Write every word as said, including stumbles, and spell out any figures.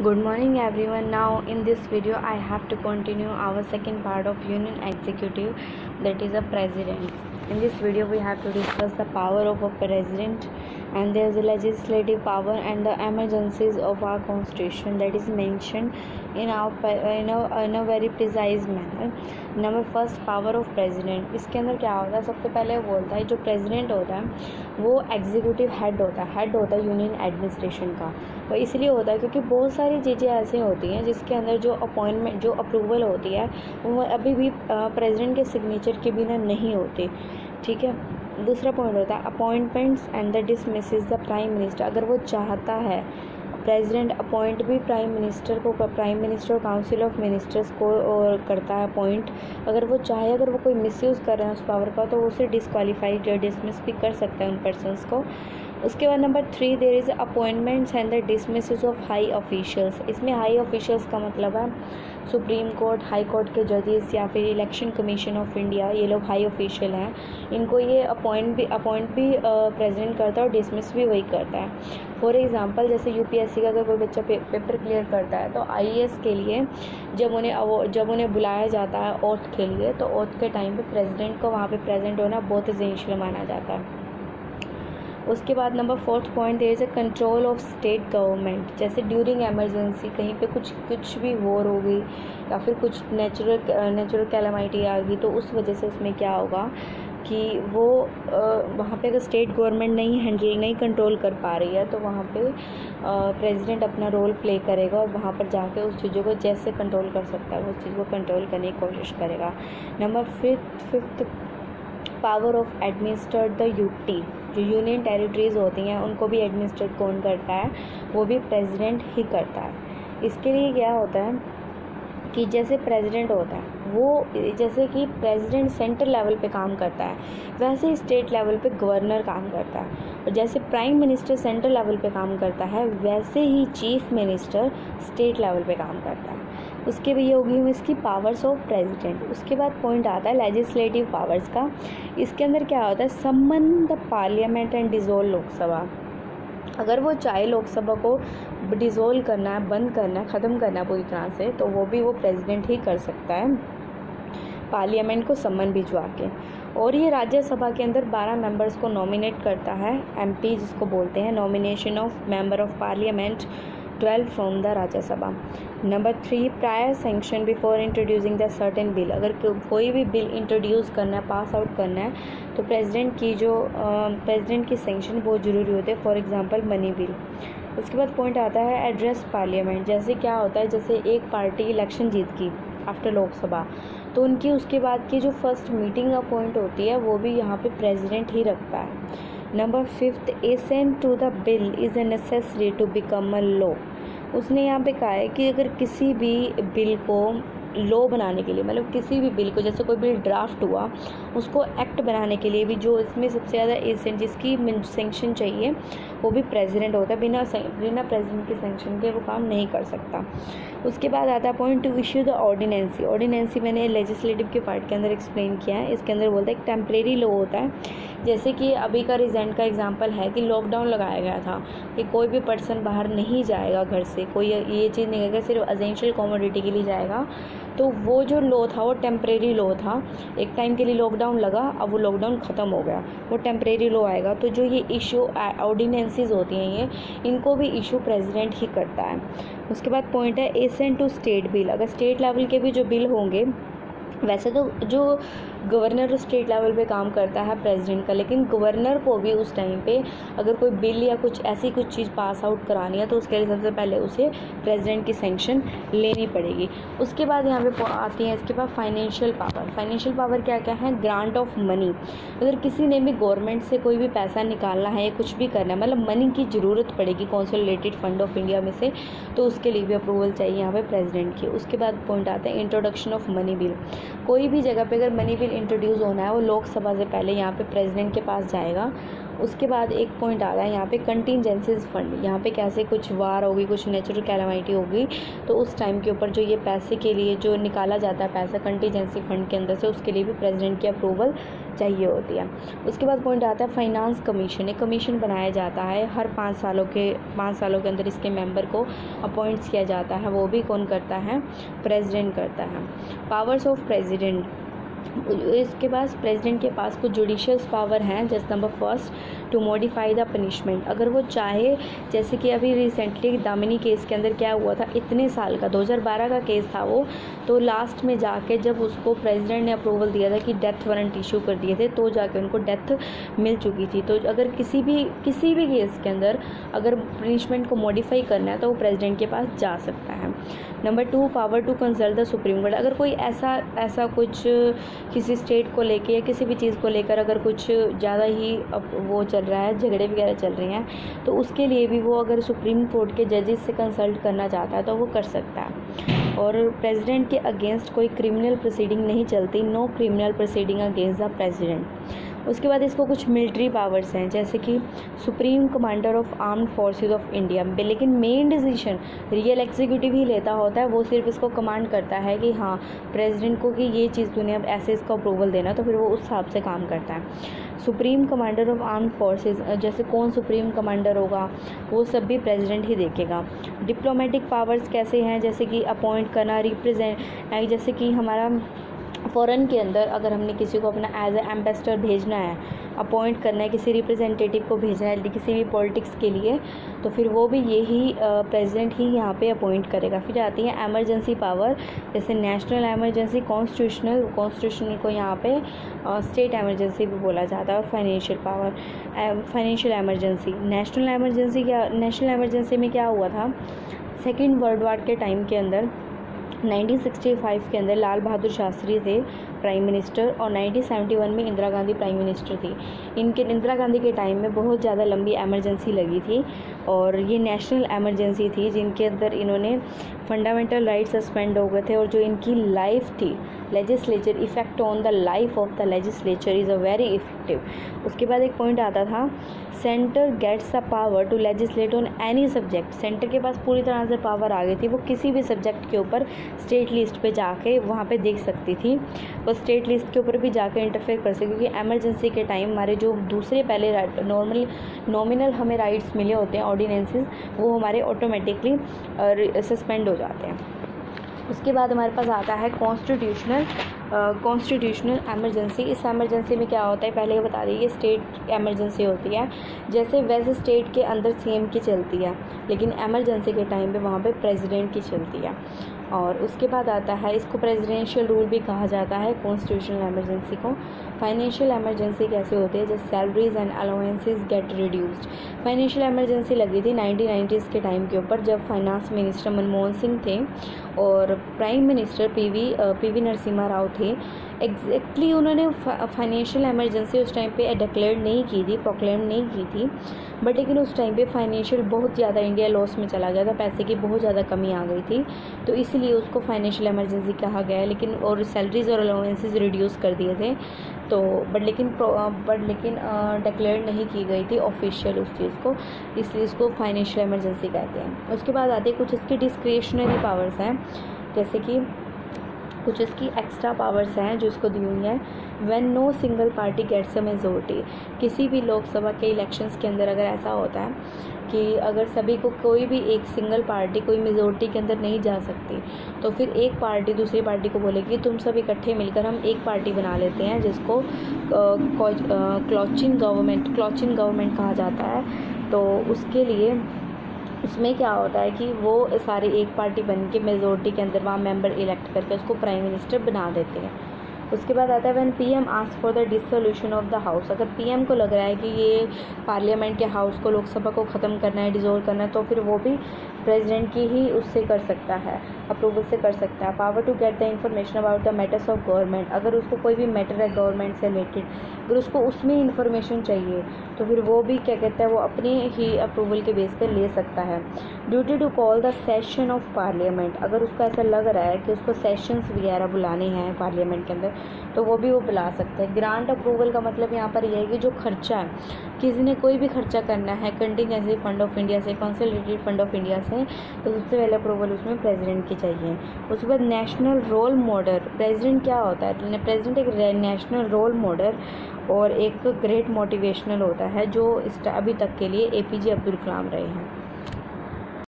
Good morning everyone. Now in this video I have to continue our second part of Union Executive, that is a president. In this video we have to discuss the power of a president, and there is a legislative power and the emergencies of our constitution that is mentioned in our in a, in a very precise manner. Number first power of president. इसके अंदर क्या होता है, सबसे पहले बोलता है जो प्रेसिडेंट होता है वो एग्जीक्यूटिव हेड होता है हेड होता है यूनियन एडमिनिस्ट्रेशन का. और इसलिए होता है क्योंकि बहुत सारी चीज़ें ऐसी होती हैं जिसके अंदर जो अपॉइंटमेंट जो अप्रूवल होती है वो अभी भी प्रेसिडेंट के सिग्नेचर के बिना नहीं होती. ठीक है. दूसरा पॉइंट होता है appointments and the dismisses the prime minister. अगर वो चाहता है प्रेसिडेंट अपॉइंट भी प्राइम मिनिस्टर को प्राइम मिनिस्टर और काउंसिल ऑफ मिनिस्टर्स को और करता है अपॉइंट. अगर वो चाहे अगर वो कोई मिसयूज़ कर रहे हैं उस पावर का तो वो उसे डिसक्वालीफाइड या डिसमिस भी कर सकता है उन पर्सनस को. उसके बाद number three there is appointments and the dismisses of high officials. इसमें हाई ऑफिशियल्स का मतलब है सुप्रीम कोर्ट, हाई कोर्ट के जजेस या फिर इलेक्शन कमीशन ऑफ इंडिया. ये लोग हाई ऑफिशियल हैं. इनको ये अपॉइंट भी अपॉइंट भी प्रेसिडेंट करता है और डिसमिस भी वही करता है. फॉर एग्जांपल जैसे यूपीएससी का अगर कोई बच्चा पे, पेपर क्लियर करता है तो आईएएस के लिए जब उन्हें जब उन्हें बुलाया जाता है ओथ के लिए तो ओथ के टाइम पे प्रेसिडेंट को वहाँ पे प्रेजेंट होना बहुत एसेंशियल माना जाता है. उसके बाद number fourth point there is a control of state government. जैसे ड्यूरिंग एमरजेंसी कहीं पे कुछ कुछ भी वॉर हो गई या फिर कुछ नेचुरल नेचुरल कैलामिटी आ गई तो उस वजह से उसमें क्या होगा कि वो वहाँ पे अगर स्टेट गवर्नमेंट नहीं हैंडल नहीं कंट्रोल कर पा रही है तो वहाँ पे प्रेसिडेंट अपना रोल प्ले करेगा और वहाँ पर जाके उस चीज़ों को जैसे कंट्रोल कर सकता है उस चीज़ को कंट्रोल करने की कोशिश करेगा. Number fifth fifth power of administer the UT. जो यूनियन टेरिटरीज़ होती हैं उनको भी एडमिनिस्ट्रेट कौन करता है, वो भी प्रेसिडेंट ही करता है. इसके लिए क्या होता है कि जैसे प्रेसिडेंट होता है वो जैसे कि प्रेसिडेंट सेंट्रल लेवल पे काम करता है वैसे ही स्टेट लेवल पे गवर्नर काम करता है. और जैसे प्राइम मिनिस्टर सेंट्रल लेवल पे काम करता है वैसे ही चीफ मिनिस्टर स्टेट लेवल पे काम करता है. उसके भी ये होगी इसकी पावर्स ऑफ प्रेसिडेंट. उसके बाद पॉइंट आता है लेजिस्लेटिव पावर्स का. इसके अंदर क्या होता है summon the parliament and dissolve Lok Sabha. अगर वो चाहे लोकसभा को डिसॉल्व करना है, बंद करना है, ख़त्म करना है पूरी तरह से तो वो भी वो प्रेसिडेंट ही कर सकता है पार्लियामेंट को सम्मन भिजवा के. और ये राज्यसभा के अंदर बारह मेंबर्स को नॉमिनेट करता है, एमपी जिसको बोलते हैं, nomination of member of parliament, twelve from the Rajya Sabha. Number three prior sanction before introducing the certain bill. अगर कोई भी बिल इंट्रोड्यूस करना है, पास आउट करना है तो प्रेसिडेंट की जो प्रेसिडेंट की सेंक्शन बहुत ज़रूरी होती है. For example money bill. उसके बाद पॉइंट आता है एड्रेस पार्लियामेंट. जैसे क्या होता है जैसे एक पार्टी इलेक्शन जीत की आफ्टर लोकसभा तो उनकी उसके बाद की जो फर्स्ट मीटिंग अपॉइंट होती है वो भी यहाँ पे प्रेसिडेंट ही रखता है. Number fifth assent to the bill is a necessary to become a law. उसने यहाँ पे कहा है कि अगर किसी भी बिल को लॉ बनाने के लिए मतलब किसी भी बिल को जैसे कोई बिल ड्राफ्ट हुआ उसको एक्ट बनाने के लिए भी जो इसमें सबसे ज़्यादा एसेंट जिसकी सेंक्शन चाहिए वो भी प्रेसिडेंट होता है. बिना बिना प्रेसिडेंट की सेंक्शन के वो काम नहीं कर सकता. उसके बाद आता है point to issue the ordinances. Ordinances मैंने लेजिस्लेटिव के पार्ट के अंदर एक्सप्लेन किया है. इसके अंदर बोलता है एक टेम्परेरी लॉ होता है. जैसे कि अभी का रिसेंट का एग्जांपल है कि लॉकडाउन लगाया गया था कि कोई भी पर्सन बाहर नहीं जाएगा घर से, कोई ये चीज़ नहीं करेगा, सिर्फ एसेंशियल कमोडिटी के लिए जाएगा. तो वो जो लॉ था वो टेम्परेरी लॉ था. एक टाइम के लिए लॉकडाउन लगा, अब वो लॉकडाउन ख़त्म हो गया, वो टेम्परेरी लॉ आएगा. तो जो ये इशू ऑर्डिनेंसेस होती हैं ये इनको भी इशू प्रेसिडेंट ही करता है. उसके बाद पॉइंट है एसेंट टू स्टेट बिल. अगर स्टेट लेवल के भी जो बिल होंगे वैसे तो जो गवर्नर स्टेट लेवल पे काम करता है प्रेसिडेंट का, लेकिन गवर्नर को भी उस टाइम पे अगर कोई बिल या कुछ ऐसी कुछ चीज़ पास आउट करानी है तो उसके लिए सबसे पहले उसे प्रेसिडेंट की सेंक्शन लेनी पड़ेगी. उसके बाद यहाँ पे आती है इसके बाद फाइनेंशियल पावर. फाइनेंशियल पावर क्या क्या है, ग्रांट ऑफ मनी. अगर किसी ने भी गवर्नमेंट से कोई भी पैसा निकालना है या कुछ भी करना है मतलब मनी की ज़रूरत पड़ेगी कंसोलिडेटेड फंड ऑफ इंडिया में से तो उसके लिए भी अप्रूवल चाहिए यहाँ पे प्रेसिडेंट की. उसके बाद पॉइंट आता है इंट्रोडक्शन ऑफ मनी बिल. कोई भी जगह पे अगर मनी बिल इंट्रोड्यूस होना है वो लोकसभा से पहले यहाँ पे प्रेसिडेंट के पास जाएगा उसके बाद एक पॉइंट आता है यहाँ पे कंटिजेंसीज फंड। यहाँ पे कैसे कुछ वार होगी, कुछ नेचुरल कैलामिटी होगी, तो उस टाइम के ऊपर जो ये पैसे के लिए जो निकाला जाता है पैसा कंटिजेंसी फंड के अंदर से, उसके लिए भी प्रेसिडेंट की अप्रूवल चाहिए होती है। उसके बाद पॉइंट आता है फाइनेंस कमीशन। एक कमीशन बनाया जाता है हर पाँच सालों के पाँच सालों के अंदर इसके मेंबर को अपॉइंट्स किया जाता है। वो भी कौन करता है? प्रेसिडेंट करता है। पावर्स ऑफ प्रेसिडेंट, इसके पास प्रेसिडेंट के पास कुछ जुडिशियल पावर हैं। जैसे number first, to modify the punishment. अगर वो चाहे, जैसे कि अभी रिसेंटली दामिनी केस के अंदर क्या हुआ था, इतने साल का दो हज़ार बारह का केस था वो, तो लास्ट में जाके जब उसको प्रेसिडेंट ने अप्रूवल दिया था कि डेथ वारंट इशू कर दिए थे, तो जाके उनको डेथ मिल चुकी थी। तो अगर किसी भी किसी भी केस के अंदर अगर पनिशमेंट को मॉडिफाई करना है तो वो प्रेसिडेंट के पास जा सकता है। Number two, power to consult the supreme court. अगर कोई ऐसा ऐसा कुछ किसी स्टेट को लेके या किसी भी चीज़ को लेकर अगर कुछ ज़्यादा ही अब वो चल रहा है, झगड़े वगैरह चल रहे हैं, तो उसके लिए भी वो अगर सुप्रीम कोर्ट के जजेस से कंसल्ट करना चाहता है तो वो कर सकता है। और प्रेसिडेंट के अगेंस्ट कोई क्रिमिनल प्रोसीडिंग नहीं चलती, no criminal proceeding against the president. उसके बाद इसको कुछ मिलिट्री पावर्स हैं, जैसे कि supreme commander of armed forces of India. लेकिन मेन डिसीजन रियल एग्जीक्यूटिव ही लेता होता है, वो सिर्फ इसको कमांड करता है कि हाँ प्रेसिडेंट को कि ये चीज़ तूने अब ऐसे इसको अप्रूवल देना, तो फिर वो उस हिसाब से काम करता है। Supreme commander of armed forces, जैसे कौन सुप्रीम कमांडर होगा वो सब भी प्रेसिडेंट ही देखेगा। डिप्लोमेटिक पावर्स कैसे हैं, जैसे कि अपॉइंट करना, रिप्रेजेंट, जैसे कि हमारा फ़ॉरेन के अंदर अगर हमने किसी को अपना एज ए एम्बेसडर भेजना है, अपॉइंट करना है, किसी रिप्रेजेंटेटिव को भेजना है किसी भी पॉलिटिक्स के लिए, तो फिर वो भी यही प्रेसिडेंट ही यहाँ पे अपॉइंट करेगा। फिर आती है एमरजेंसी पावर, जैसे नेशनल एमरजेंसी, कॉन्स्टिट्यूशनल कॉन्स्टिट्यूशनल को यहाँ पे स्टेट एमरजेंसी भी बोला जाता है। और financial power, financial emergency. National emergency क्या, नेशनल एमरजेंसी में क्या हुआ था, सेकेंड वर्ल्ड वार के टाइम के अंदर नाइनटीन सिक्सटी फाइव के अंदर लाल बहादुर शास्त्री थे प्राइम मिनिस्टर, और नाइनटीन सेवेंटी वन में इंदिरा गांधी प्राइम मिनिस्टर थी। इनके इंदिरा गांधी के टाइम में बहुत ज़्यादा लंबी एमरजेंसी लगी थी, और ये नेशनल एमरजेंसी थी जिनके अंदर इन्होंने फंडामेंटल राइट सस्पेंड हो गए थे, और जो इनकी लाइफ थी legislature, effect on the life of the legislature is a very effective. उसके बाद एक पॉइंट आता था, centre gets the power to legislate on any subject. Centre के पास पूरी तरह से पावर आ गई थी, वो किसी भी सब्जेक्ट के ऊपर स्टेट लिस्ट पे जाके वहाँ पे देख सकती थी, वो स्टेट लिस्ट के ऊपर भी जाके इंटरफेयर कर सकती, क्योंकि एमरजेंसी के टाइम हमारे जो दूसरे पहले नॉर्मल नॉमिनल हमें राइट्स मिले होते हैं, ऑर्डिनेंसेस, वो हमारे ऑटोमेटिकली सस्पेंड हो जाते हैं। उसके बाद हमारे पास आता है कॉन्स्टिट्यूशनल कॉन्स्टिट्यूशनल एमरजेंसी। इस एमरजेंसी में क्या होता है, पहले ये बता दीजिए, स्टेट एमरजेंसी होती है, जैसे वैसे स्टेट के अंदर सीएम की चलती है, लेकिन एमरजेंसी के टाइम पे वहाँ पे प्रेसिडेंट की चलती है। और उसके बाद आता है, इसको प्रेसिडेंशियल रूल भी कहा जाता है कॉन्स्टिट्यूशनल एमरजेंसी को। फाइनेंशियल एमरजेंसी कैसे होती है, जैसे salaries and allowances get reduced. Financial emergency लगी थी नाइनटीन नाइंटीज़ के टाइम के ऊपर, जब फाइनेंस मिनिस्टर मनमोहन सिंह थे और prime minister PV PV Narasimha Rao थे। एग्जैक्टली exactly उन्होंने फाइनेंशियल एमरजेंसी उस टाइम पे डिक्लेयर नहीं की थी, प्रोक्लेम नहीं की थी, बट लेकिन उस टाइम पे फाइनेंशियल बहुत ज़्यादा इंडिया लॉस में चला गया था, पैसे की बहुत ज़्यादा कमी आ गई थी, तो इसलिए उसको फाइनेंशियल एमरजेंसी कहा गया है। लेकिन और सैलरीज और अलाउंसेस रिड्यूस कर दिए थे, तो बट लेकिन बट लेकिन डिक्लेयर नहीं की गई थी ऑफिशियल उस चीज़ को, इसलिए इसको फाइनेंशियल एमरजेंसी कहते हैं। उसके बाद आते कुछ इसकी डिस्क्रिशनरी पावर्स हैं, जैसे कि कुछ इसकी एक्स्ट्रा पावर्स हैं जो इसको दी हुई हैं। When no single party gets a majority, किसी भी लोकसभा के इलेक्शंस के अंदर अगर ऐसा होता है कि अगर सभी को कोई भी एक सिंगल पार्टी कोई मेजोरिटी के अंदर नहीं जा सकती, तो फिर एक पार्टी दूसरी पार्टी को बोलेगी तुम सब इकट्ठे मिलकर हम एक पार्टी बना लेते हैं, जिसको क्लॉचिंग गवर्नमेंट क्लॉचिंग गवर्नमेंट कहा जाता है। तो उसके लिए उसमें क्या होता है कि वो सारे एक पार्टी बन के मेजोरिटी के अंदर वहाँ मेंबर इलेक्ट करके उसको प्राइम मिनिस्टर बना देते हैं। उसके बाद आता है when PM ask for the dissolution of the house, अगर पीएम को लग रहा है कि ये पार्लियामेंट के हाउस को, लोकसभा को ख़त्म करना है, डिसोल्व करना है, तो फिर वो भी प्रेसिडेंट की ही उससे कर सकता है, अप्रूवल से कर सकता है। Power to get the information about the matters of government, अगर उसको कोई भी मैटर है गवर्नमेंट से रिलेटेड, अगर उसको उसमें इंफॉर्मेशन चाहिए तो फिर वो भी क्या कहता है, वो अपने ही अप्रूवल के बेस पर ले सकता है। Duty to call the session of parliament, अगर उसको ऐसा लग रहा है कि उसको सेशंस वगैरह बुलाने हैं पार्लियामेंट के अंदर, तो वो भी वो बुला सकते हैं। ग्रांट अप्रूवल का मतलब यहाँ पर यह है कि जो खर्चा है, किसी ने कोई भी खर्चा करना है कंटिजेंसी फंड ऑफ इंडिया से, कंसोलिडेटेड फंड ऑफ इंडिया से, तो सबसे पहले अप्रूवल उसमें प्रेसिडेंट की चाहिए। उसके बाद नेशनल रोल मॉडल, प्रेसिडेंट क्या होता है? प्रेसिडेंट एक नेशनल रोल मॉडल और एक ग्रेट मोटिवेशनल होता है, जो अभी तक के लिए ए पी जे अब्दुल कलाम रहे हैं।